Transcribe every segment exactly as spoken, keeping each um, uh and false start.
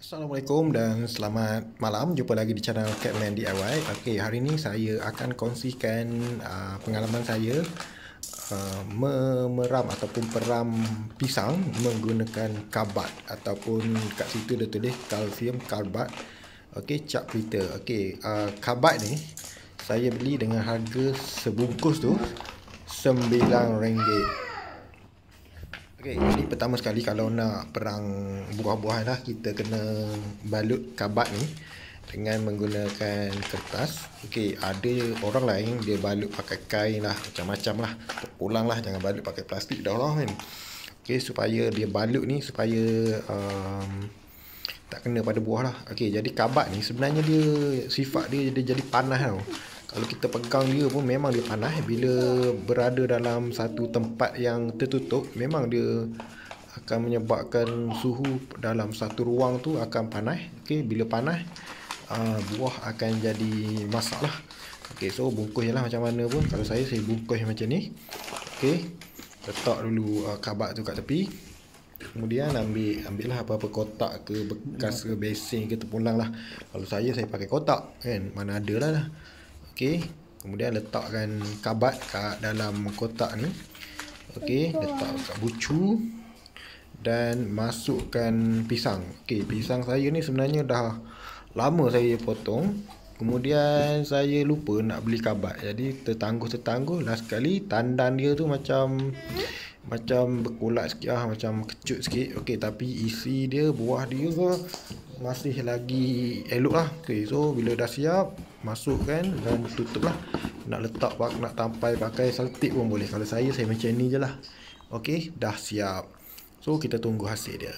Assalamualaikum dan selamat malam. Jumpa lagi di channel Catman D I Y. Okey, hari ini saya akan kongsikan uh, pengalaman saya uh, memeram ataupun peram pisang menggunakan karbat ataupun kat situ dia tulis kalsium karbat. Okey, cap filter. Okey, uh, karbat ni saya beli dengan harga sebungkus tu sembilan ringgit. Okay, jadi pertama sekali kalau nak perang buah-buahan lah, kita kena balut karbat ni dengan menggunakan kertas. Okey, ada orang lain dia balut pakai kain lah, macam-macam lah. Terpulang lah, jangan balut pakai plastik dah lah kan. Okey, supaya dia balut ni supaya um, tak kena pada buah lah. Okey, jadi karbat ni sebenarnya dia sifat dia, dia jadi panas tau. Kalau kita pegang dia pun memang dia panas. Bila berada dalam satu tempat yang tertutup, memang dia akan menyebabkan suhu dalam satu ruang tu akan panas. Okey, bila panas uh, buah akan jadi masak lah. Okey, so bungkus je lah macam mana pun. Kalau saya, saya bungkus macam ni. Okey, letak dulu uh, karbat tu kat tepi. Kemudian ambil ambil lah apa-apa kotak ke bekas ke besin ke terpulang lah. Kalau saya, saya pakai kotak kan, mana ada lah lah. Okey, kemudian letakkan karbat kat dalam kotak ni. Okey, letak kat bucu dan masukkan pisang. Okey, pisang saya ni sebenarnya dah lama saya potong. Kemudian saya lupa nak beli karbat. Jadi tertangguh-tertangguh last sekali tandan dia tu macam macam berkulat sikit lah, macam kecut sikit. Okey, tapi isi dia, buah dia tu masih lagi elok lah. Okey, so bila dah siap, masukkan dan tutup lah. Nak letak, nak tampai pakai selotip pun boleh. Kalau saya, saya macam ni je lah. Okey, dah siap. So kita tunggu hasil dia.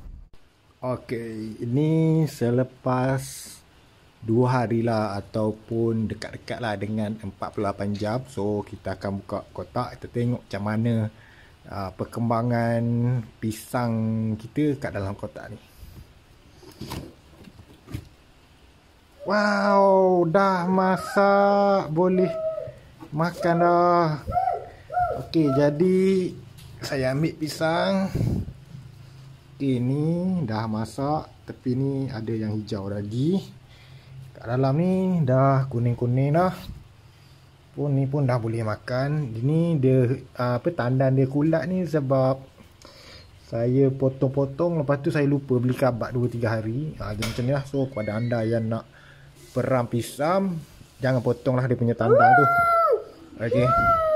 Okey, ini selepas dua hari lah ataupun dekat-dekat lah dengan empat puluh lapan jam. So kita akan buka kotak, kita tengok macam mana uh, perkembangan pisang kita kat dalam kotak ni. Wow, dah masak, boleh makan dah. Okey, jadi saya ambil pisang. Okey, ni dah masak, tepi ni ada yang hijau lagi. Kat dalam ni dah kuning-kuning dah. Pun ni pun dah boleh makan. Ini dia apa tandan dia kulat ni sebab saya potong-potong, lepas tu saya lupa beli karbat dua tiga hari. Ha, jadi macam ni lah. So kepada anda yang nak peram pisang, jangan potonglah dia punya tandang tu. Okey.